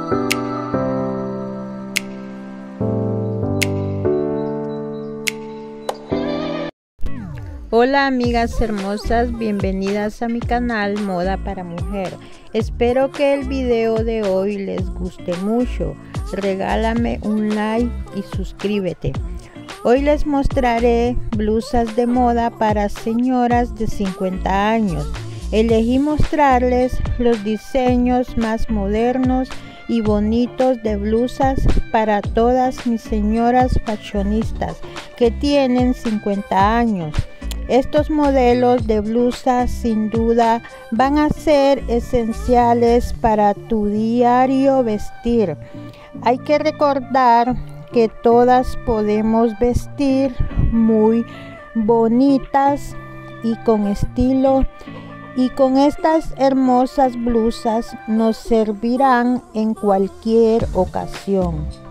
Hola amigas hermosas, bienvenidas a mi canal Moda para Mujer. Espero que el video de hoy les guste mucho. Regálame un like y suscríbete. Hoy les mostraré blusas de moda para señoras de 50 años. Elegí mostrarles los diseños más modernos y bonitos de blusas para todas mis señoras fashionistas que tienen 50 años. Estos modelos de blusas sin duda van a ser esenciales para tu diario vestir. Hay que recordar que todas podemos vestir muy bonitas y con estilo, y con estas hermosas blusas nos servirán en cualquier ocasión.